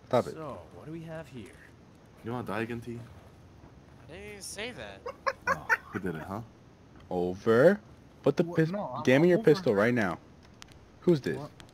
Stop it. So, what do we have here? You wanna die again, T? I didn't even say that. Oh, who did it, huh? Over. Put the What? pistol. No, Damn I'm your over pistol her. right now. Who's this? What?